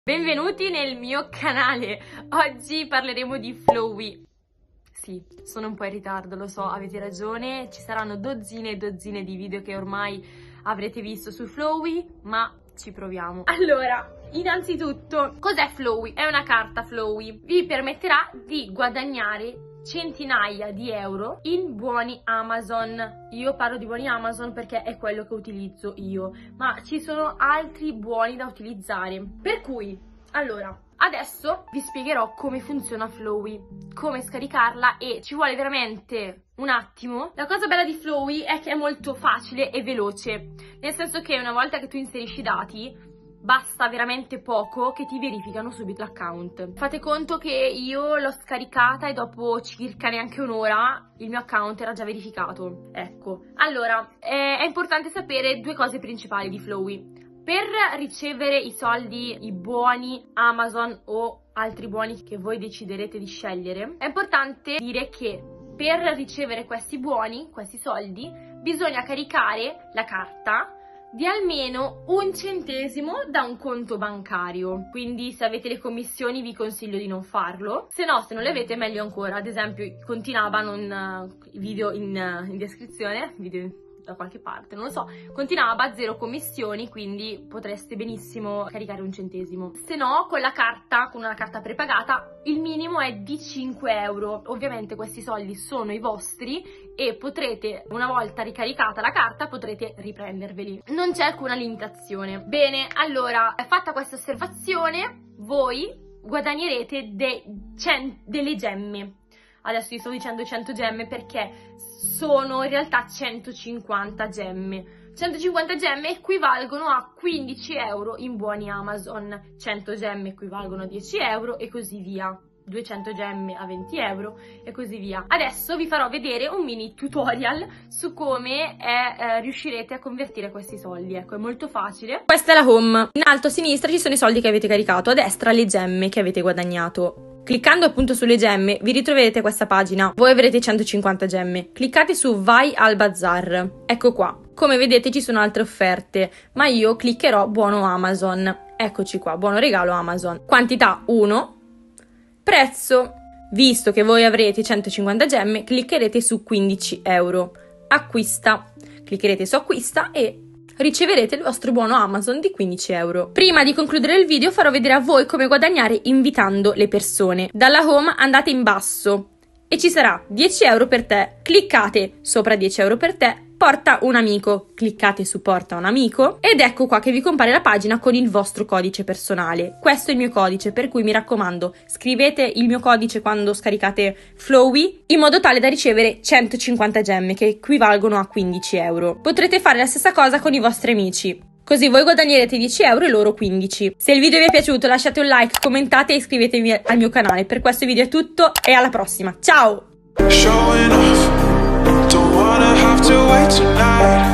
Benvenuti nel mio canale. Oggi parleremo di Flowey. Sì, sono un po' in ritardo, lo so, avete ragione. Ci saranno dozzine e dozzine di video che ormai avrete visto su Flowey, ma ci proviamo. Allora, innanzitutto, cos'è Flowey? È una carta Flowey. Vi permetterà di guadagnare centinaia di euro in buoni Amazon. Io parlo di buoni Amazon perché è quello che utilizzo io, ma ci sono altri buoni da utilizzare. Per cui, allora, adesso vi spiegherò come funziona Flowey, come scaricarla, e ci vuole veramente un attimo. La cosa bella di Flowey è che è molto facile e veloce, nel senso che una volta che tu inserisci i dati basta veramente poco che ti verificano subito l'account. Fate conto che io l'ho scaricata e dopo circa neanche un'ora il mio account era già verificato. Ecco, allora è importante sapere due cose principali di Flowey. Per ricevere i soldi, i buoni Amazon o altri buoni che voi deciderete di scegliere, è importante dire che per ricevere questi buoni, questi soldi, bisogna caricare la carta di almeno 1 centesimo da un conto bancario. Quindi se avete le commissioni vi consiglio di non farlo, se no, se non le avete, meglio ancora. Ad esempio continuava video in descrizione, video da qualche parte, non lo so, continuava 0 commissioni, quindi potreste benissimo caricare 1 centesimo. Se no, con la carta, con una carta prepagata, il minimo è di 5 euro. Ovviamente questi soldi sono i vostri e potrete, una volta ricaricata la carta, potrete riprenderveli. Non c'è alcuna limitazione. Bene, allora, fatta questa osservazione, voi guadagnerete delle gemme. Adesso vi sto dicendo 100 gemme perché sono in realtà 150 gemme. 150 gemme equivalgono a 15 euro in buoni Amazon, 100 gemme equivalgono a 10 euro e così via. 200 gemme a 20 euro e così via. Adesso vi farò vedere un mini tutorial su come riuscirete a convertire questi soldi. Ecco, è molto facile. Questa è la home. In alto a sinistra ci sono i soldi che avete caricato, a destra le gemme che avete guadagnato. Cliccando appunto sulle gemme vi ritroverete questa pagina. Voi avrete 150 gemme. Cliccate su Vai al Bazar. Ecco qua. Come vedete ci sono altre offerte, ma io cliccherò buono Amazon. Eccoci qua, buono regalo Amazon. Quantità 1. Prezzo. Visto che voi avrete 150 gemme, cliccherete su 15 euro. Acquista. Cliccherete su acquista e riceverete il vostro buono Amazon di 15 euro. Prima di concludere il video farò vedere a voi come guadagnare invitando le persone. Dalla home andate in basso e ci sarà 10 euro per te. Cliccate sopra 10 euro per te, porta un amico. Cliccate su porta un amico ed ecco qua che vi compare la pagina con il vostro codice personale. Questo è il mio codice, per cui mi raccomando, scrivete il mio codice quando scaricate Flowey in modo tale da ricevere 150 gemme che equivalgono a 15 euro. Potrete fare la stessa cosa con i vostri amici, così voi guadagnerete 10 euro e loro 15. Se il video vi è piaciuto lasciate un like, commentate e iscrivetevi al mio canale. Per questo video è tutto e alla prossima. Ciao! Showing off, don't wanna have to wait tonight.